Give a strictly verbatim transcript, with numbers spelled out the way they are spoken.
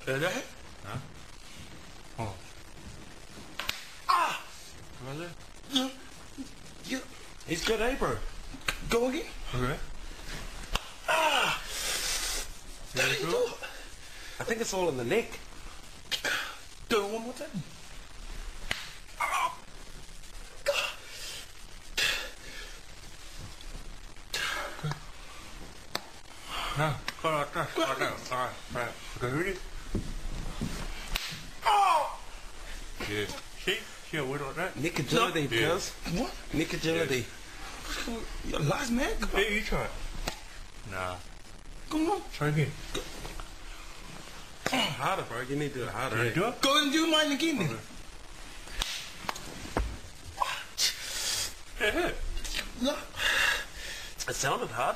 Is that it? Huh? Oh. Ah! What was it? Yeah. Yeah. It's good, eh, bro? Go again. Okay. Ah! There you go. I think it's all in the neck. Do it one more time. Ah! No, go like that. Like that. Alright, right. Okay, ready? Oh! Yeah. See? See how we like that? Nick agility, Yeah. cuz. What? Nick agility. You're lost, man. Come on. Hey, you try it. Nah. Come on. Try again. Harder, bro. You need to do it harder. Can you eh? do it? Go and do mine again, then. Okay. It hurt. No. It sounded hard.